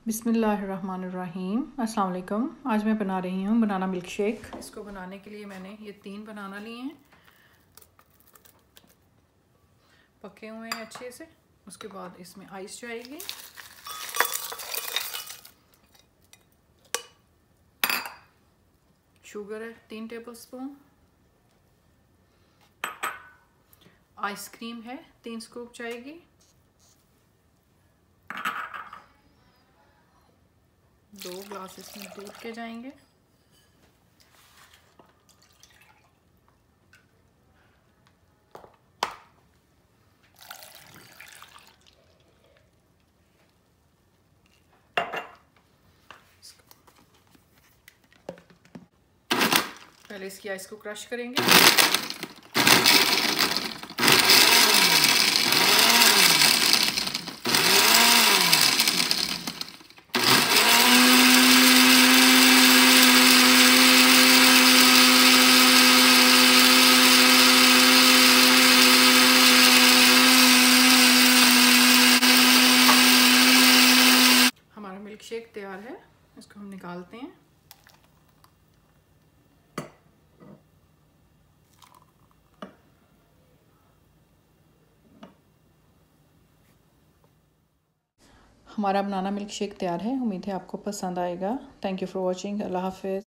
बिस्मिल्लाहिर्रहमानिर्रहीम। अस्सलाम वालेकुम। आज मैं बना रही हूँ बनाना मिल्क शेक। इसको बनाने के लिए मैंने ये 3 बनाना लिए हैं, पके हुए हैं अच्छे से। उसके बाद इसमें आइस जाएगी, शुगर है 3 टेबलस्पून, आइसक्रीम है 3 स्कूप जाएगी, 2 ग्लास इसमें दूध के जाएंगे, पहले इसकी आइस को क्रश करेंगे। हमारा मिल्क शेक तैयार है, इसको हम निकालते हैं। हमारा बनाना मिल्क शेक तैयार है। उम्मीद है आपको पसंद आएगा। Thank you for watching. अल्लाह हाफिज़।